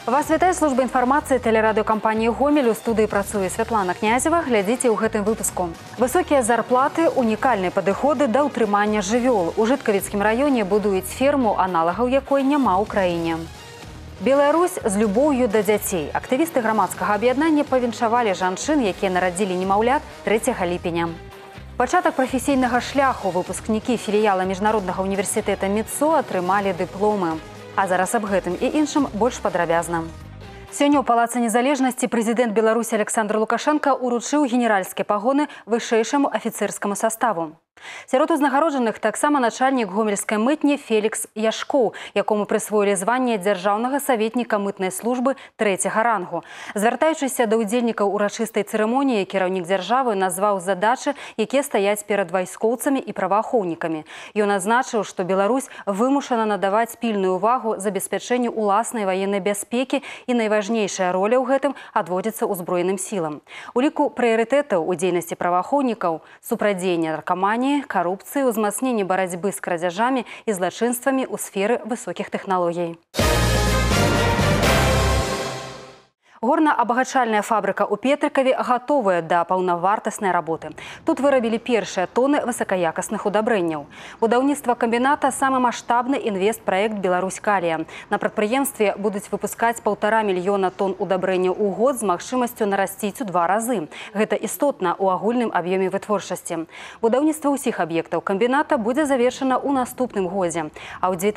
Вас вітае служба інфармацыі тэлерадыёкампаніі «Гомель». У студыі працуе Святлана Князева. Глядзіце ў гэтым выпуску. Высокія зарплаты, унікальныя падыходы да ўтрымання жывёл. У Жыткавіцкім раёне будуюць ферму, аналагаў якой няма ў краіне. Беларусь з любоўю да дзяцей. Актывісты грамадскага аб'яднання павіншавалі жанчын, якія нарадзілі немаўлят 3 ліпеня. Пачатак прафесійнага шляху. Выпускнікі філіяла Міжнароднага універсітэта МІДСО атрымалі дыпломы. А зараз аб гэтым і іншым больш падрабязна. Сёння ў Палацы незалежнасці прэзідэнт Беларусі Александр Лукашенко уручыў генеральскія пагоны вышэйшаму афіцэрскаму саставу. Сярод узнагароджаных таксама начальнік гомельскай мытні Фелікс Яшкоў, якому прысвоілі званне дзяржаўнага саветніка мытнай службы 3-го рангу. Звяртаючыся да ўдзельнікаў урачыстай цырымоніі, кіраўнік дзяржавы назваў задачы, якія стаяць перад вайскоўцамі і праваахоўнікамі. Ён адзначыў, што Беларусь вымушана надаваць пільную ўвагу забеспячэнню ўласнай ваеннай бяспекі і найважнейшая роля ў гэтым адводзіцца ўзброеным сілам. У ліку прыярытэтаў у дзейнасці праваахоўнікаў супрадзеяння наркаманіі, коррупции, узмацнение борьбы с крадзяжамі и злачынствамі у сферы высоких технологий. Горна-абагачальная фабрика ў Петрыкаве готовая да паўнавартаснай работы. Тут вырабілі першыя тоны высокаякасных удабрэнняў. Будаўніцтва камбіната – самы маштабны інвестпраект «Беларусь-Калія». На прадпрыемстве будуць выпускаць 1,5 мільёна тонн удабрэнняў у год з магчымасцю нарасціць у 2 разы. Гэта істотна ў агульным аб'ёме вытворчасці. Будаўніцтва ўсіх аб'ектаў камбіната будзе завершана ў наступным годзе. А ў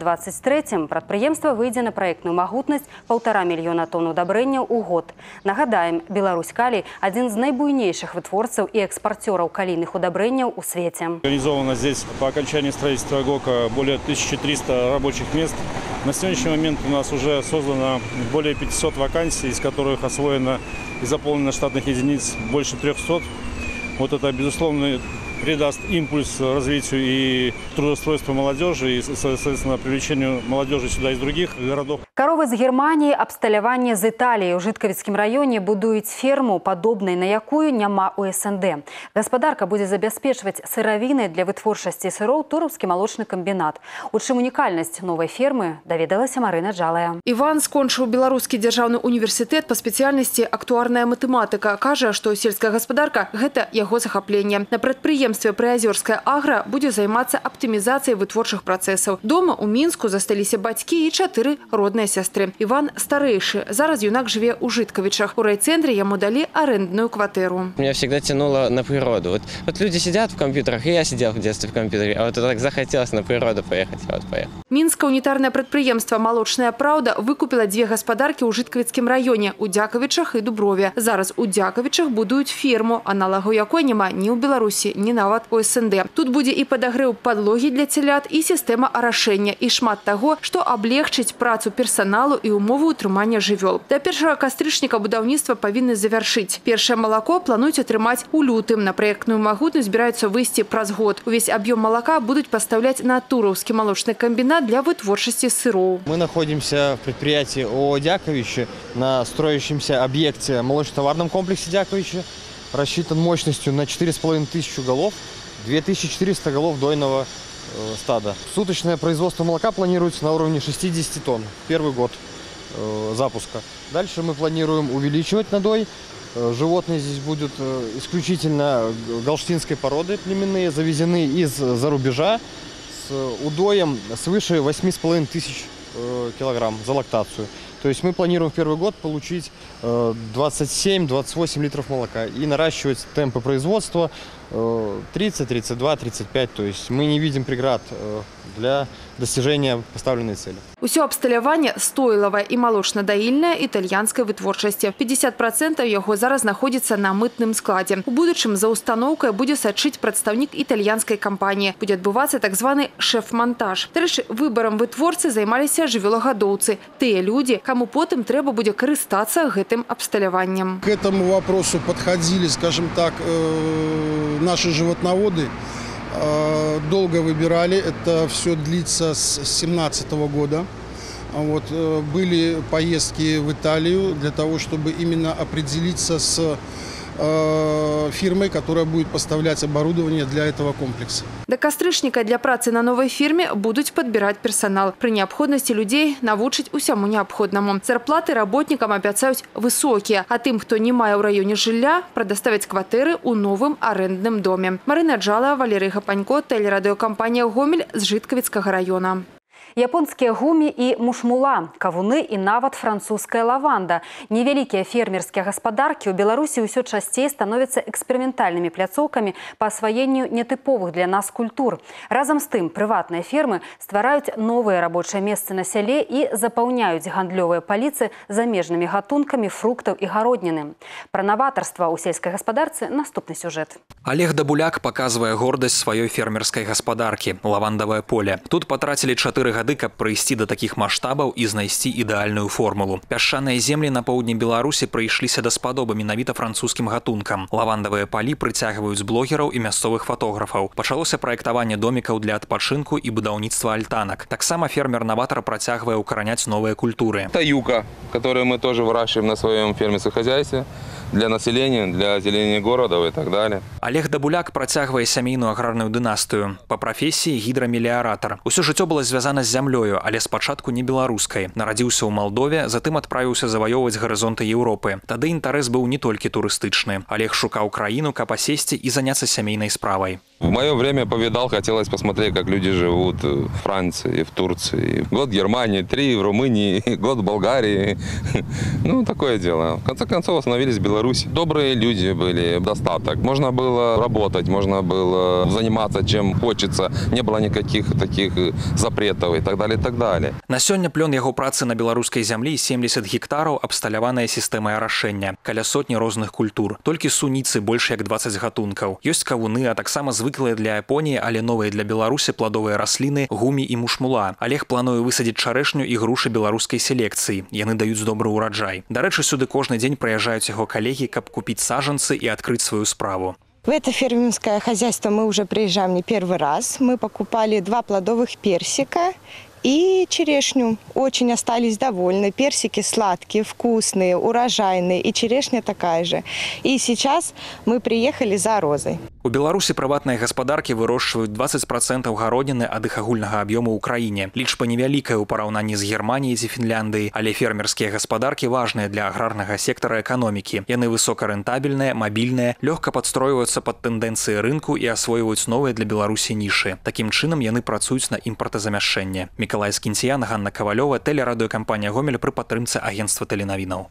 2023 прадпрыемства выйдзе на праектную магутнасць 1,5 мільёна тонн удабрэнняў у год. Нагадаем, Беларусь-Калий – один из наибуйнейших вытворцев и экспортеров калийных удобрений у свете. Организовано здесь по окончании строительства ГОКа более 1300 рабочих мест. На сегодняшний момент у нас уже создано более 500 вакансий, из которых освоено и заполнено штатных единиц больше 300. Вот это, безусловно, придаст импульс развитию и трудоустройству молодежи, и, соответственно, привлечению молодежи сюда из других городов. Коровы з Германії, абсталяванне з Італіі. У Жыткавіцкім раёне будуюць ферму, падобнай на якую няма ў СНД. Гаспадарка будзе забяспечваць сыравінай для вытворчасці сыроў Тураўскі малочны камбінат. У чым унікальнасць новай фермы, даведалася Марына Джалая. Іван скончыў Беларускі дзяржаўны універсітэт па спецыяльнасці актуарная матэматыка. Кажа, што сельская гаспадарка – гэта яго захапленне. На прадпрыемстве Прыазёрская агра будзе займацца аптымізацыяй вытворчых працэсаў. Дома ў Мінску засталіся бацькі і 4 родныя сестры. Иван старейший. Зараз юнак живе у Житковичах. У райцентре ему дали арендную квартиру. Меня всегда тянуло на природу. Вот люди сидят в компьютерах, и я сидел в детстве в компьютере. А вот так захотелось на природу поехать. Вот поехал. Минское унитарное предприемство «Молочная правда» выкупило 2 господарки у Житковицкім районе – у Дяковичах и Дуброве. Зараз у Дяковичах будують ферму, аналагу якой нема ні у Беларусі, ні нават у СНД. Тут буде і падагрэў подлоги для телят, і система арашэння, і шмат того, что облегчить працу персоналу і умовы утрымання жывёл. До 1 кастрычніка будаўніцтва павінны завяршыць. Першае малако плануюць атрымаць у лютым. На праектную магутнасць збіраюцца выйсці праз год. Увесь аб'ём молока будуць пастаўляць на Тураўскі молочный комбинат для вытворчасці сыроў. Мы находимся в предприятии ООО «Дяковичи» на строящемся объекте молочно-товарном комплексе «Дяковичи». Рассчитан мощностью на 4500 голов, 2400 голов дойного стада. Суточное производство молока планируется на уровне 60 тонн. Первый год запуска. Дальше мы планируем увеличивать надой. Животные здесь будут исключительно галштинской породы племенные, завезены из-за рубежа с удоем свыше 8500 килограмм за лактацию. То есть мы планируем в первый год получить 27-28 литров молока и наращивать темпы производства 30, 32, 35. То есть мы не видим преград для достижения поставленной цели. Усё абсталяванне стойлавае і малочна-даільнае італьянскай вытворчасці. 50% яго зараз знаходзіцца на мытным складзе. У будучым за установкой будзе сачыць прадстаўнік італьянскай кампаніі. Будзе адбывацца так званы шэф-монтаж. Дарэчы, выбарам вытворцы займаліся жывёлагадоўцы. Тыя людзі, каму потым трэба будзе карыстацца гэтым абсталяваннем. К этому вопросу подходили, скажем так, наши животноводы. Долго выбирали, это все длится с 2017 года. Вот, были поездки в Италию для того, чтобы именно определиться с фирмой, которая будет поставлять оборудование для этого комплекса. До кастрычніка для працы на новой фирме будут подбирать персонал. При необходимости людей навучить усяму необходному. Зарплаты работникам обещают высокие, а тем, кто не мае в районе жилья, предоставить квартиры у новым арендным доме. Марина Джалова, Валерий Гапанько, телерадиокомпания «Гомель» с Житковицкого района. Японскія гумі і мушмула, кавуны і нават французская лаванда. Невялікія фермерскія гаспадаркі ў Беларусі ўсё часцей становяцца эксперыментальнымі пляцоўкамі па асваенню нетыповых для нас культур. Разам з тым, прыватныя фермы ствараюць новыя рабочыя месцы на сяле і запаўняюць гандлёвыя паліцы замежнымі гатункамі фруктаў і гародніны. Пра наватарства ў сельскай гаспадарцы наступны сюжэт. Олег Дабуляк показывае гордасць сваёй фермерскай гаспадаркі – лавандавае поле. Тут патрацілі 4 гады, каб прыйсці да такіх маштабаў і знайсці ідэальную формулу. Пясчаныя землі на поўдні Беларусі прыйшліся даспадобы менавіта французскім гатункам. Лавандавыя палі прыцягваюць блогераў і мясцовых фотографаў. Пачалося праектаванне домікаў для адпачынку і будаўніцтва альтанак. Таксама фермер-наватар працягвае укараняць новыя культуры. Это юка, которую мы тоже выращиваем на своем фермерском хозяйстве. Для населения, для озеленения городов и так далее. Олег Дабуляк працягвае сямейную аграрную дынастыю. Па прафесіі гідрамеліаратар. Усё жыццё было звязана з зямлёю, але спачатку не беларускай. Нарадзіўся ў Малдове, затым адправіўся заваёўваць гарызонты Еўропы. Тады інтарэс быў не толькі турыстычны. Олег шукаў краіну, каб асесці і заняцца сямейнай справай. В мое время повидал, хотелось посмотреть, как люди живут в Франции, в Турции. Год в Германии, 3 в Румынии, год в Болгарии. Ну, такое дело. В конце концов, остановились в Беларуси. Добрые люди были, достаток. Можно было работать, можно было заниматься, чем хочется. Не было никаких таких запретов и так далее, и так далее. На сёння плён яго працы на беларускай зямлі 70 гектараў, абсталяваная сістэмай арашэння. Каля сотні розных культур. Толькі суніцы больш як 20 гатункаў. Ёсць кавуны, а таксама звыклыя для Японіі, але новыя для Беларусі пладовыя расліны, гумі і мушмула. Олег плануе высадзіць чарэшню і грушы беларускай селекцыі. Яны даюць добры ўраджай. Дарэчы, сюды кожны дзень прыязджаюць яго калегі, каб купіць сажанцы і адкрыць сваю справу. В это фермерское хозяйство мы уже приезжаем не первый раз. Мы покупали 2 плодовых персика и черешню. Очень остались довольны. Персики сладкие, вкусные, урожайные. И черешня такая же. И сейчас мы приехали за розой. У Беларусі прыватныя гаспадаркі вырошчваюць 20% гародніны ад іх агульнага аб'ёму ў краіне. Лічба невялікая ў параўнанні з Германіяй ці Фінляндыяй, але фермерскія гаспадаркі важныя для аграрнага сектара эканомікі. Яны высокарэнтабельныя, мабільныя, лёгка падстройваюцца пад тэндэнцыі рынку і асвойваюць новыя для Беларусі нішы. Такім чынам яны працуюць на імпартазамяшчэнне. Мікалай Скінціян, Ганна Кавалёва, телерадыёкампанія «Гомель» пры падтрымцы агенцтва тэленавінаў.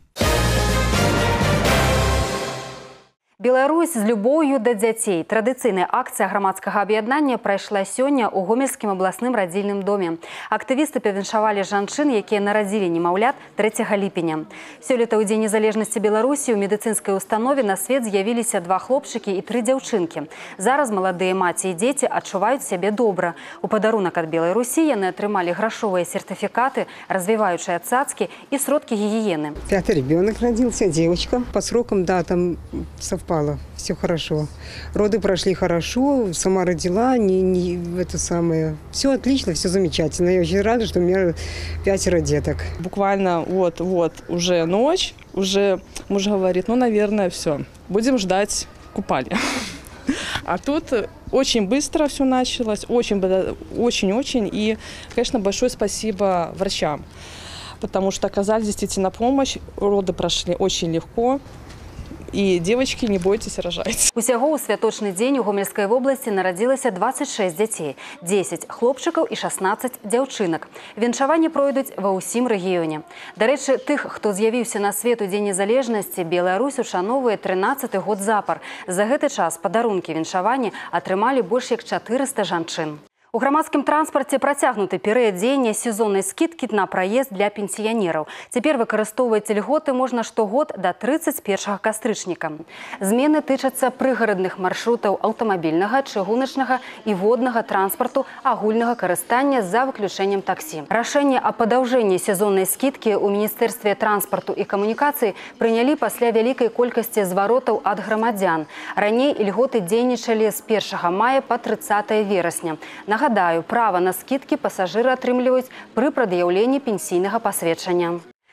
Беларусь з любоўю да дзяцей. Традыцыйная акцыя грамадскага аб'яднання прайшла сёння ў Гомельскім абласным радзільным доме. Актывісты павіншавалі жанчын, якія нарадзілі немаўлят 3 ліпеня. Сёлета ў Дзень незалежнасці Беларусі ў медыцынскай установе на свет з'явіліся 2 хлопчыкі і 3 дзяўчынкі. Зараз маладыя маці і дзеці адчуваюць сябе добра. У падарунак ад Белай Русі яны атрымалі грашовыя сертыфікаты, развіваючыя цацкі і сродкі гігіены. 5-й ребенок родился, девочка. По срокам, да, там совпало. Все хорошо. Роды прошли хорошо, сама родила, все отлично, все замечательно. Я очень рада, что у меня 5 деток. Буквально вот уже ночь, уже муж говорит, ну, наверное, все, будем ждать купальня. А тут очень быстро все началось, очень-очень. И, конечно, большое спасибо врачам, потому что оказали действительно помощь, роды прошли очень легко. І, девочки, не бойтесь рожать. Усяго ў святочны дзень у Гомельскай вобласці нарадзілася 26 дзяцей, 10 хлопчыкаў і 16 дзяўчынак. Віншаванні пройдуць ва ўсім рэгіёне. Дарэчы, тых, хто з'явіўся на свет у Дзень незалежнасці, Беларусь ушановуе 13-й год запар. За гэты час падарункі віншавання атрымалі больш як 400 жанчын. У грамадскім транспарце працягнуты перыяд дзеяння сезоннай скідкі на праезд для пенсіянераў. Цяпер выкарыстоўваць льготы можна штогод да 31 кастрычніка. Змены тычацца прыгарадных маршрутаў аўтамабільнага, чыгуначнага і воднага транспарту агульнага карыстання за выключэннем таксі. Рашэнне аб падаўжэнні сезоннай скідкі ў Міністэрстве транспарту і камунікацыі прынялі пасля вялікай колькасці зваротаў ад грамадзян. Раней льготы дзейнічалі з 1 мая па 30 верасня. Нагадаю, права на скидкі пасажыры атрымліваюць пры прад'яўленні пенсійнага пасведчання.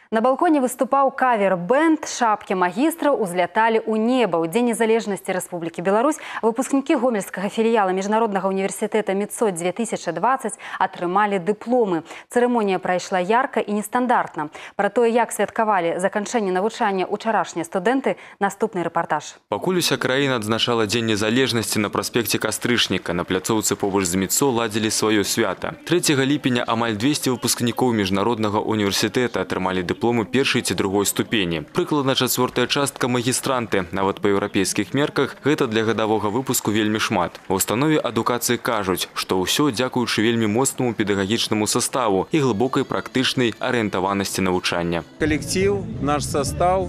На балконе выступаў кавер-бэнд, шапкі магістраў узляталі ў неба. У Дзень незалежнасці Рэспублікі Беларусь выпускнікі гомельскага філіяла Міжнароднага універсітэта МедСоц 2020 атрымалі дыпломы. Цырымонія прайшла ярка і нестандартна. Пра тое, як святкавалі заканчэнне навучання ўчарашнія студэнты, наступны рэпартаж. Пакуль уся краіна адзначала Дзень незалежнасці на праспекце Кастрычніка, на пляцоўцы побач з МедСо ладзілі сваё свята. 3 ліпеня амаль 200 выпускнікоў Міжнароднага універсітэта атрымалі дыпломы першай ці другой ступені. Прыкладна 4-я частка магістранты. Нават па еўрапейскіх мерках гэта для гадавога выпуску вельмі шмат. У установе адукацыі кажуць, што ўсё дзякуючы вельмі моцнаму педагагічнаму составу і глыбокай практычнай арыентаванасці навучання. Коллектив, наш состав,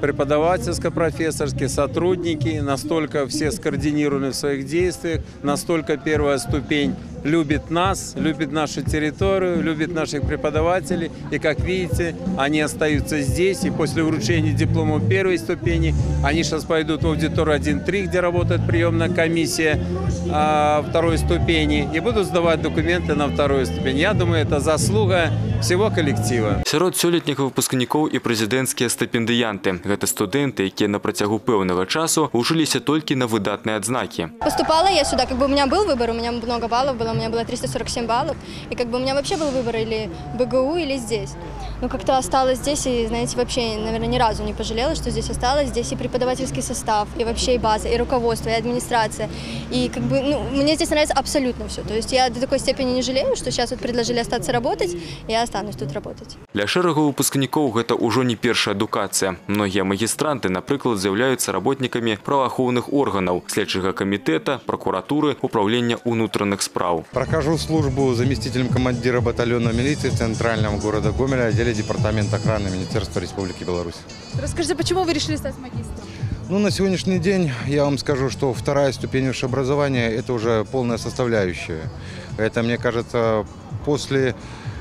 преподавательско-профессорские сотрудники, настолько все скоординированы в своих действиях, настолько первая ступень любит нас, любит нашу территорию, любит наших преподавателей. И, как видите, они остаются здесь. И после вручения диплома первой ступени они сейчас пойдут в аудиторию 1-3, где работает приемная комиссия второй ступени, и будут сдавать документы на вторую ступень. Я думаю, это заслуга всего коллектива. Сярод сёлетніх выпускнікоў і прэзідэнцкія стыпендыянты. Гэта студэнты, якія на працягу пэўнага часу вучыліся толькі на выдатныя адзнакі. Поступала я сюда, как бы у меня был выбор, у меня много баллов было, у меня было 347 баллов, и как бы у меня вообще был выбор или БГУ, или здесь. Но как-то осталась здесь, и, знаете, вообще, наверное, ни разу не пожалела, что здесь осталась. Здесь и преподавательский состав, и вообще и база, и руководство, и администрация. И как бы, ну, мне здесь нравится абсолютно все. То есть я до такой степени не жалею, что сейчас вот предложили остаться работать, и я останусь тут работать. Для шэрагу выпускнікоў гэта ўжо не першая адукацыя. Многія магістранты, напрыклад, з'яўляюцца работнікамі праваахоўных органаў, следчага камітэта, прокуратуры, управлення ўнутраных спраў. Прохожу службу заместителем командира батальона милиции в центральном города Гомеля, отделе департамента охраны Министерства Республики Беларусь. Расскажите, почему вы решили стать магистром? Ну, на сегодняшний день я вам скажу, что 2-я ступень высшего образования – это уже полная составляющая. Это, мне кажется, после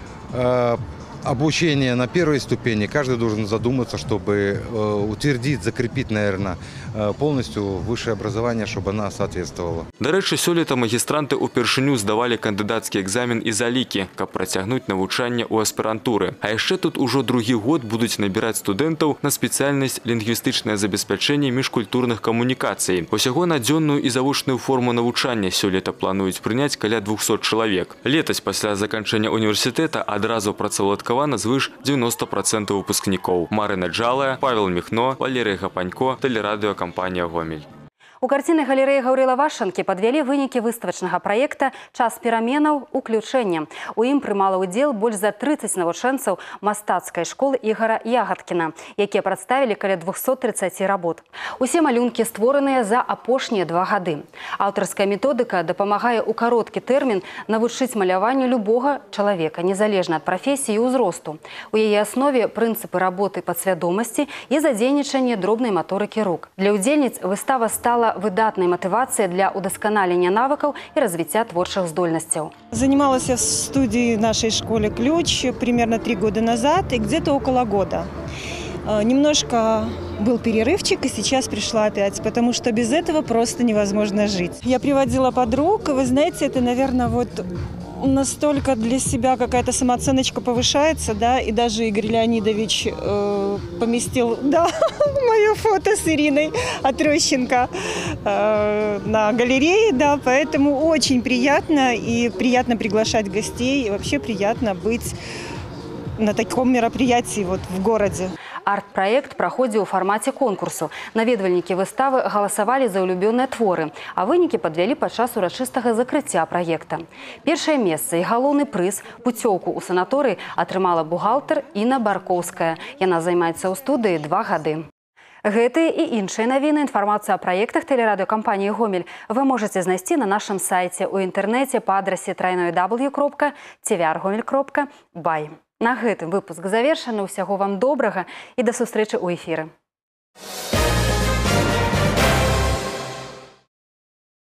обучения на 1-й ступени каждый должен задуматься, чтобы утвердить, закрепить, наверное, полностью высшее образование, чтобы она соответствовала. До рэчы, сёлета магістранты упершыню здавалі кандыдацкі экзамен і залікі, каб працягнуць навучанне ў аспірантуры. А яшчэ тут ужо другі год будуць набіраць студэнтаў на спецыяльнасць лінгвістычнае забеспячэнне міжкультурных камунікацый. Усяго на дзённую і завочную форму навучання сёлета плануюць прыняць каля 200 чалавек. Летась пасля заканчэння універсітэта адразу працаўладкавана звыш 90% выпускнікоў. Марына Джалая, Павел Міхно, Валерий Гапанько, тэлерадыёкампанія «Гомель». У карціннай галерэі Гаўрыла Вашанкі падвялі вынікі выставачнага праекта «Час пераменаў. Уключэнне». У ім прымала ўдзел больш за 30 навучэнцаў мастацкай школы Ігара Ягадкіна, якія прадставілі каля 230 работ. Усе малюнкі створаныя за апошнія 2 гады. Аўтарская методыка дапамагае ў кароткі тэрмін навучыць маляванню любога чалавека, незалежна ад прафесіі і ўзросту. У яе аснове прынцыпы работы падсвядомасці і задзейнічанне дробнай маторыкі рук. Для ўдзельніц выстава стала выдатной мотивацией для удасканалення навыкаў и развития творчых здольностей. Занималась я в студии нашей школы «Ключ» примерно 3 года назад и где-то около года. Немножко был перерывчик, и сейчас пришла опять, потому что без этого просто невозможно жить. Я приводила подруг, и вы знаете, это, наверное, вот настолько для себя какая-то самооценочка повышается, да, и даже Игорь Леонидович поместил, да, мое фото с Ириной Отрощенко на галерее, да, поэтому очень приятно, и приятно приглашать гостей, и вообще приятно быть на таком мероприятии вот в городе. Арт-праект праходзіў у фармаце конкурсу. Наведвальнікі выставы галасавалі за улюбёныя творы, а вынікі падвялі падчас урачыстага закрыцця праекта. Першае месца і галоўны прыз пуцёўку ў санаторый атрымала бухгалтар Інна Баркоўская. Яна займаецца ў студыі 2 гады. Гэтыя і іншыя навіны, інфармацыю о праектах тэлерадыёкампаніі «Гомель» вы можаце знайсці на нашым сайце ў інтэрнэце па адрасе www.tvr-gomel.by. На гэтым выпуск завершаны. Усяго вам добрага і да сустрэчы ў эфіры.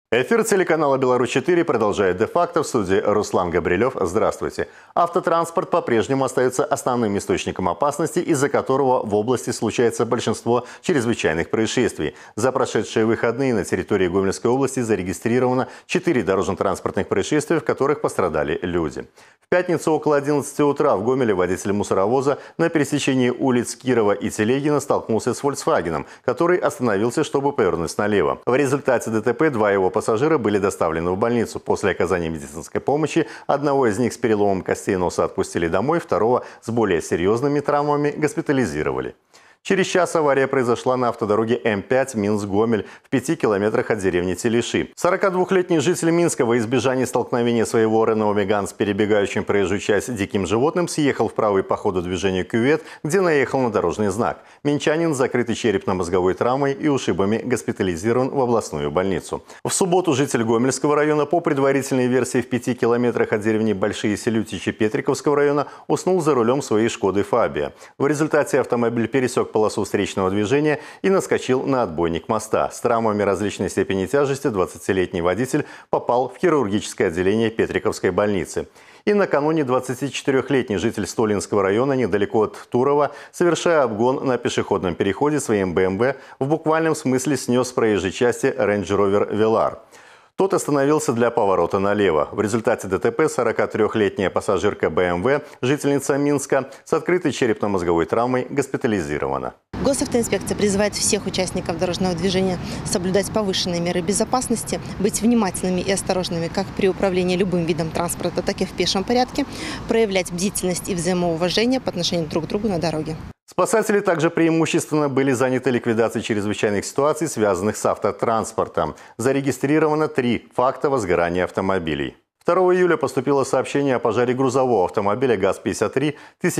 Эфир телеканала «Беларусь-4» продолжает де-факто. В студии Руслан Габрилев. Здравствуйте. Автотранспорт по-прежнему остается основным источником опасности, из-за которого в области случается большинство чрезвычайных происшествий. За прошедшие выходные на территории Гомельской области зарегистрировано 4 дорожно-транспортных происшествия, в которых пострадали люди. В пятницу около 11 утра в Гомеле водитель мусоровоза на пересечении улиц Кирова и Телегина столкнулся с «Фольксвагеном», который остановился, чтобы повернуть налево. В результате ДТП 2 его пассажира были доставлены в больницу. После оказания медицинской помощи одного из них с переломом костей носа отпустили домой, второго с более серьезными травмами госпитализировали. Через час авария произошла на автодороге М5 Минск-Гомель в 5 километрах от деревни Телеши. 42-летний житель Минска во избежание столкновения своего Рено Меган с перебегающим проезжую часть диким животным съехал в правый по ходу движения кювет, где наехал на дорожный знак. Минчанин с закрытой черепно-мозговой травмой и ушибами госпитализирован в областную больницу. В субботу житель Гомельского района по предварительной версии в 5 километрах от деревни Большие Селютичи Петриковского района уснул за рулем своей «Шкоды Фабия». В результате автомобиль пересек полосу встречного движения и наскочил на отбойник моста. С травмами различной степени тяжести 20-летний водитель попал в хирургическое отделение Петриковской больницы. И накануне 24-летний житель Столинского района недалеко от Турова, совершая обгон на пешеходном переходе своим БМВ, в буквальном смысле снес с проезжей части Range Rover Velar. Тот остановился для поворота налево. В результате ДТП 43-летняя пассажирка БМВ, жительница Минска, с открытой черепно-мозговой травмой госпитализирована. Госавтоинспекция призывает всех участников дорожного движения соблюдать повышенные меры безопасности, быть внимательными и осторожными как при управлении любым видом транспорта, так и в пешем порядке, проявлять бдительность и взаимоуважение по отношению друг к другу на дороге. Спасатели также преимущественно были заняты ликвидацией чрезвычайных ситуаций, связанных с автотранспортом. Зарегистрировано 3 факта возгорания автомобилей. 2 июля поступило сообщение о пожаре грузового автомобиля ГАЗ-53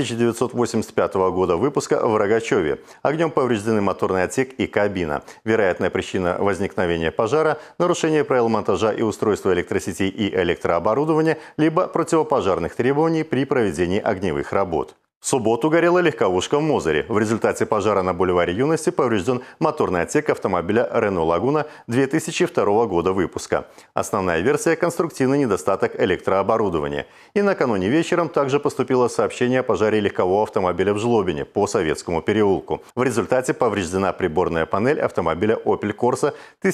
1985 года выпуска в Рогачеве. Огнем повреждены моторный отсек и кабина. Вероятная причина возникновения пожара – нарушение правил монтажа и устройства электросетей и электрооборудования, либо противопожарных требований при проведении огневых работ. В субботу горела легковушка в Мозыре. В результате пожара на бульваре Юности поврежден моторный отсек автомобиля Renault Laguna 2002 года выпуска. Основная версия – конструктивный недостаток электрооборудования. И накануне вечером также поступило сообщение о пожаре легкового автомобиля в Жлобине по Советскому переулку. В результате повреждена приборная панель автомобиля Opel Corsa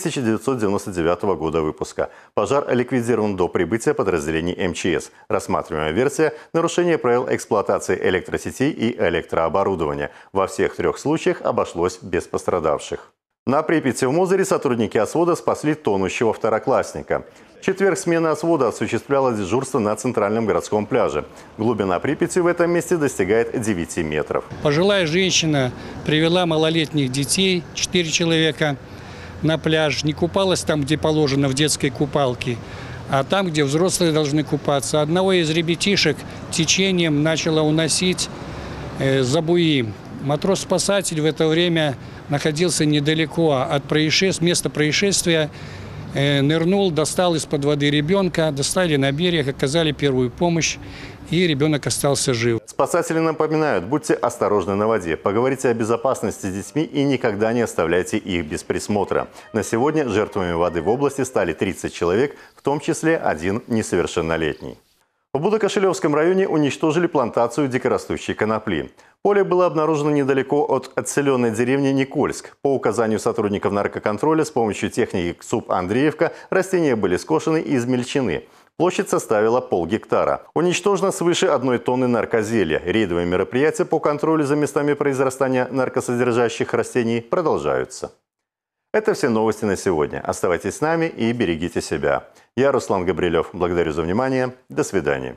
1999 года выпуска. Пожар ликвидирован до прибытия подразделений МЧС. Рассматриваемая версия – нарушение правил эксплуатации электросетей и электрооборудования. Во всех 3 случаях обошлось без пострадавших. На Припяти в Мозыре сотрудники освода спасли тонущего второклассника. В четверг смена освода осуществляла дежурство на центральном городском пляже. Глубина Припяти в этом месте достигает 9 метров. Пожилая женщина привела малолетних детей, 4 человека, на пляж. Не купалась там, где положено, в детской купалке, а там, где взрослые должны купаться. Одного из ребятишек течением начало уносить за буи. Матрос-спасатель в это время находился недалеко от места происшествия. Нырнул, достал из-под воды ребенка, достали на берег, оказали первую помощь, и ребенок остался жив. Спасатели напоминают, будьте осторожны на воде, поговорите о безопасности с детьми и никогда не оставляйте их без присмотра. На сегодня жертвами воды в области стали 30 человек, в том числе 1 несовершеннолетний. В Будокошелевском районе уничтожили плантацию дикорастущей конопли. Поле было обнаружено недалеко от отселенной деревни Никольск. По указанию сотрудников наркоконтроля с помощью техники КСУП «Андреевка» растения были скошены и измельчены. Площадь составила полгектара. Уничтожено свыше 1 тонны наркозелья. Рейдовые мероприятия по контролю за местами произрастания наркосодержащих растений продолжаются. Это все новости на сегодня. Оставайтесь с нами и берегите себя. Я Руслан Габрилев. Благодарю за внимание. До свидания.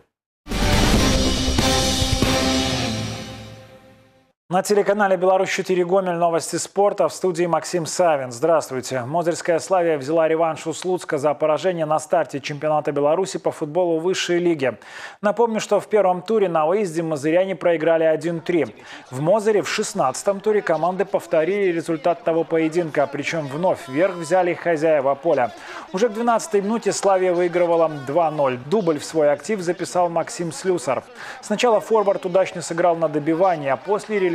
На телеканале «Беларусь-4» Гомель новости спорта. В студии Максим Савин. Здравствуйте. Мозырская «Славия» взяла реванш у Слуцка за поражение на старте чемпионата Беларуси по футболу высшей лиги. Напомню, что в первом туре на выезде мозыряне проиграли 1-3. В Мозыре в 16-м туре команды повторили результат того поединка. Причем вновь вверх взяли хозяева поля. Уже к 12-й минуте «Славия» выигрывала 2-0. Дубль в свой актив записал Максим Слюсар. Сначала форвард удачно сыграл на добивание, а после реализации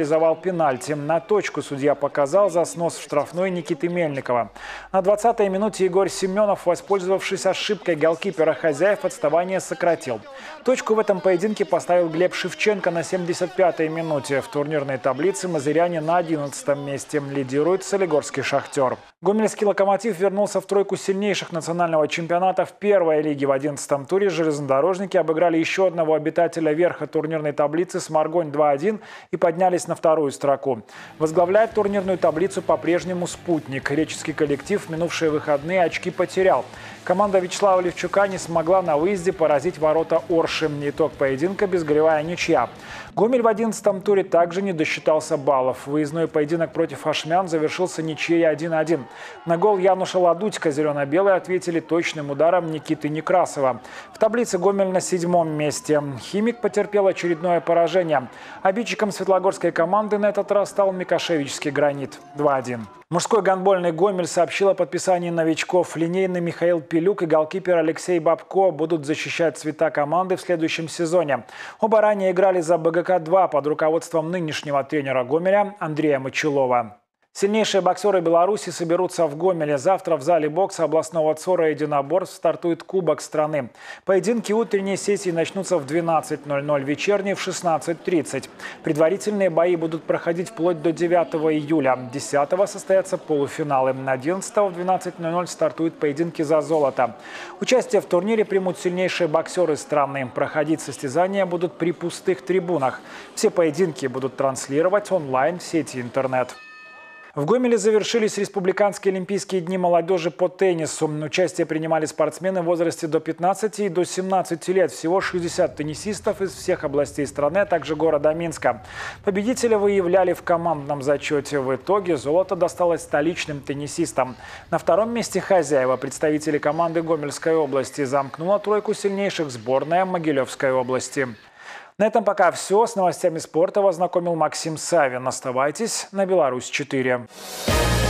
реализовал пенальти. На точку судья показал за снос в штрафной Никиты Мельникова. На 20-й минуте Егор Семенов, воспользовавшись ошибкой голкипера хозяев, отставание сократил. Точку в этом поединке поставил Глеб Шевченко на 75-й минуте. В турнирной таблице мазыряне на 11-м месте. Лидирует Солигорский «Шахтер». Гомельский «Локомотив» вернулся в тройку сильнейших национального чемпионата в первой лиге. В 11-м туре железнодорожники обыграли еще одного обитателя верха турнирной таблицы «Сморгонь» 2-1 и поднялись на вторую строку. Возглавляет турнирную таблицу по-прежнему «Спутник». Реческий коллектив в минувшие выходные очки потерял. Команда Вячеслава Левчука не смогла на выезде поразить ворота Орши. Итог поединка – безголевая ничья. Гомель в 11-м туре также не досчитался баллов. Выездной поединок против ашмян завершился ничьей 1-1. На гол Януша Ладудька зелено-белые ответили точным ударом Никиты Некрасова. В таблице Гомель на 7-м месте. Химик потерпел очередное поражение. Обидчиком светлогорской команды на этот раз стал Микошевичский «Гранит» 2-1. Мужской гандбольный Гомель сообщил о подписании новичков. Линейный Михаил Пилюк и голкипер Алексей Бабко будут защищать цвета команды в следующем сезоне. Оба ранее играли за БГК-2 под руководством нынешнего тренера Гомеля Андрея Мочилова. Сильнейшие боксеры Беларуси соберутся в Гомеле. Завтра в зале бокса областного ЦОРа единоборств стартует Кубок страны. Поединки утренней сессии начнутся в 12:00, вечерние в 16:30. Предварительные бои будут проходить вплоть до 9 июля. 10-го состоятся полуфиналы. 11-го в 12:00 стартуют поединки за золото. Участие в турнире примут сильнейшие боксеры страны. Проходить состязания будут при пустых трибунах. Все поединки будут транслировать онлайн в сети интернет. В Гомеле завершились Республиканские олимпийские дни молодежи по теннису. Участие принимали спортсмены в возрасте до 15 и до 17 лет. Всего 60 теннисистов из всех областей страны, а также города Минска. Победителя выявляли в командном зачете. В итоге золото досталось столичным теннисистам. На втором месте хозяева, представители команды Гомельской области. Замкнула тройку сильнейших сборная Могилевской области. На этом пока все. С новостями спорта вас знакомил Максим Савин. Оставайтесь на Беларусь 4.